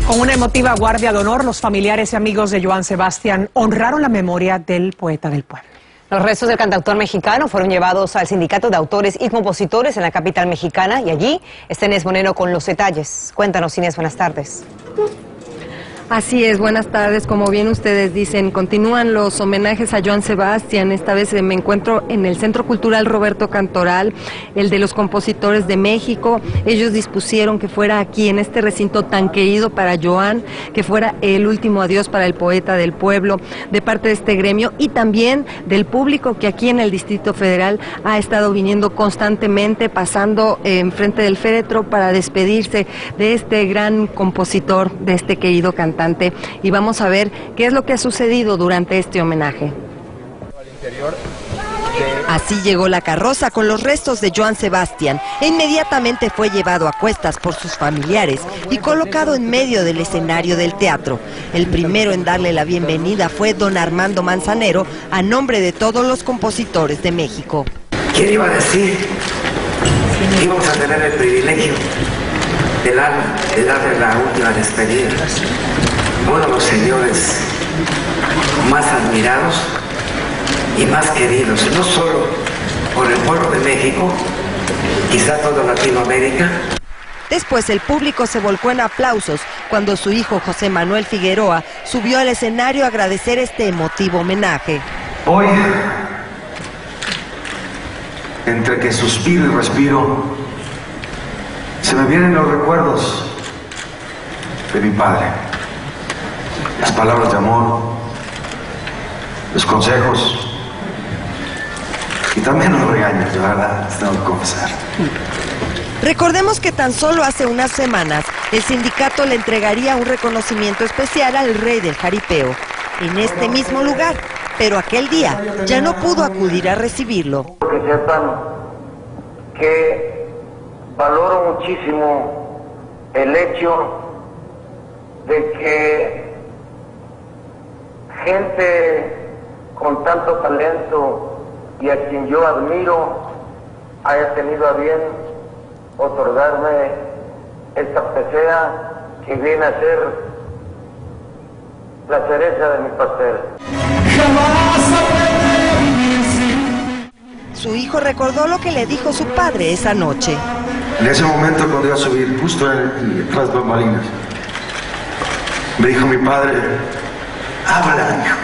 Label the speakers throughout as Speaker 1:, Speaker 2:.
Speaker 1: Con una emotiva guardia de honor, los familiares y amigos de Joan Sebastián honraron la memoria del poeta del pueblo.
Speaker 2: Los restos del cantautor mexicano fueron llevados al Sindicato de Autores y Compositores en la capital mexicana y allí está Inés Monero con los detalles. Cuéntanos, Inés, buenas tardes.
Speaker 3: Así es, buenas tardes. Como bien ustedes dicen, continúan los homenajes a Joan Sebastián. Esta vez me encuentro en el Centro Cultural Roberto Cantoral, el de los compositores de México. Ellos dispusieron que fuera aquí, en este recinto tan querido para Joan, que fuera el último adiós para el poeta del pueblo, de parte de este gremio y también del público que aquí en el Distrito Federal ha estado viniendo constantemente, pasando enfrente del féretro para despedirse de este gran compositor, de este querido cantante. Y vamos a ver qué es lo que ha sucedido durante este homenaje. Así llegó la carroza con los restos de Joan Sebastián e inmediatamente fue llevado a cuestas por sus familiares y colocado en medio del escenario del teatro. El primero en darle la bienvenida fue don Armando Manzanero, a nombre de todos los compositores de México.
Speaker 4: ¿Quién iba a decir que íbamos a tener el privilegio de darle la última despedida? Uno de los señores más admirados y más queridos, no solo por el pueblo de México, quizá toda Latinoamérica.
Speaker 3: Después el público se volcó en aplausos cuando su hijo José Manuel Figueroa subió al escenario a agradecer este emotivo homenaje.
Speaker 4: Hoy, entre que suspiro y respiro, se me vienen los recuerdos de mi padre. Las palabras de amor, los consejos y también los regaños, de verdad, tengo que confesar.
Speaker 3: Recordemos que tan solo hace unas semanas el sindicato le entregaría un reconocimiento especial al rey del jaripeo en este mismo lugar, pero aquel día ya no pudo acudir a recibirlo.
Speaker 5: Que sepan que valoro muchísimo el hecho de que gente con tanto talento y a quien yo admiro haya tenido a bien otorgarme esta presea que viene a ser la cereza de mi pastel.
Speaker 3: Su hijo recordó lo que le dijo su padre esa noche.
Speaker 4: En ese momento, cuando iba a subir, justo tras bambalinas, me dijo mi padre: habla, hijo,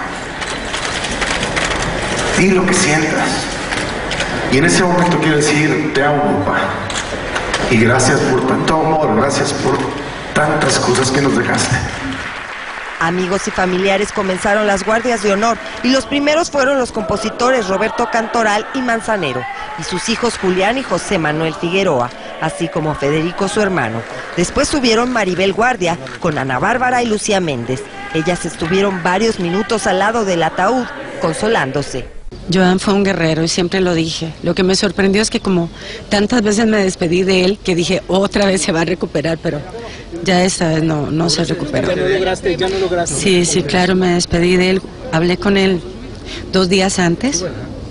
Speaker 4: di lo que sientas. Y en ese momento quiero decir: te amo, papá. Y gracias por tanto amor, gracias por tantas cosas que nos dejaste.
Speaker 3: Amigos y familiares comenzaron las guardias de honor y los primeros fueron los compositores Roberto Cantoral y Manzanero y sus hijos Julián y José Manuel Figueroa, así como Federico, su hermano. Después subieron Maribel Guardia con Ana Bárbara y Lucía Méndez. Ellas estuvieron varios minutos al lado del ataúd, consolándose.
Speaker 6: Joan fue un guerrero y siempre lo dije. Lo que me sorprendió es que como tantas veces me despedí de él, que dije otra vez se va a recuperar, pero ya esta vez no se recuperó.
Speaker 7: ¿Ya no lograste?
Speaker 6: Sí, claro, me despedí de él. Hablé con él 2 días antes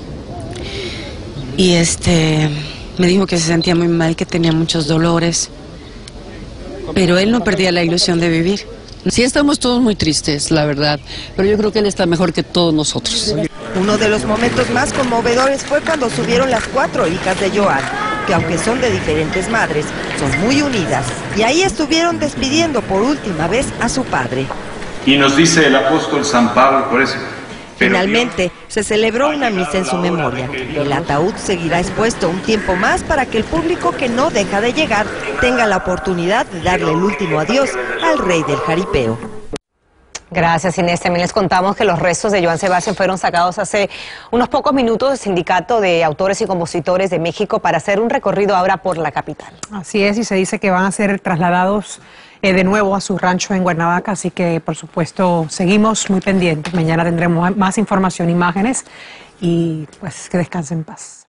Speaker 6: y me dijo que se sentía muy mal, que tenía muchos dolores, pero él no perdía la ilusión de vivir.
Speaker 8: Sí, estamos todos muy tristes, la verdad, pero yo creo que él está mejor que todos nosotros.
Speaker 3: Uno de los momentos más conmovedores fue cuando subieron las 4 hijas de Joan, que aunque son de diferentes madres, son muy unidas. Y ahí estuvieron despidiendo por última vez a su padre.
Speaker 9: Y nos dice el apóstol San Pablo por eso.
Speaker 3: Finalmente, se celebró una misa en su memoria. El ataúd seguirá expuesto un tiempo más para que el público que no deja de llegar tenga la oportunidad de darle el último adiós al rey del jaripeo.
Speaker 2: Gracias, Inés. También les contamos que los restos de Joan Sebastián fueron sacados hace unos pocos minutos del Sindicato de Autores y Compositores de México para hacer un recorrido ahora por la capital.
Speaker 1: Así es, y se dice que van a ser trasladados de nuevo a su rancho en Cuernavaca, así que por supuesto seguimos muy pendientes. Mañana tendremos más información, imágenes y pues que descansen en paz.